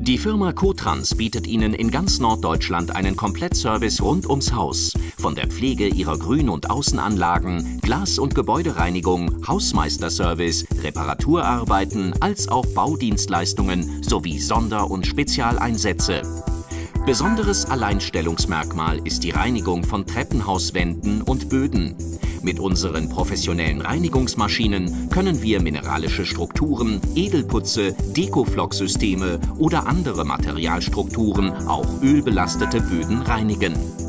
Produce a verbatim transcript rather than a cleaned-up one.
Die Firma Cotrans bietet Ihnen in ganz Norddeutschland einen Komplettservice rund ums Haus. Von der Pflege Ihrer Grün- und Außenanlagen, Glas- und Gebäudereinigung, Hausmeisterservice, Reparaturarbeiten als auch Baudienstleistungen sowie Sonder- und Spezialeinsätze. Besonderes Alleinstellungsmerkmal ist die Reinigung von Treppenhauswänden und Böden. Mit unseren professionellen Reinigungsmaschinen können wir mineralische Strukturen, Edelputze, Dekoflock-Systeme oder andere Materialstrukturen, auch ölbelastete Böden reinigen.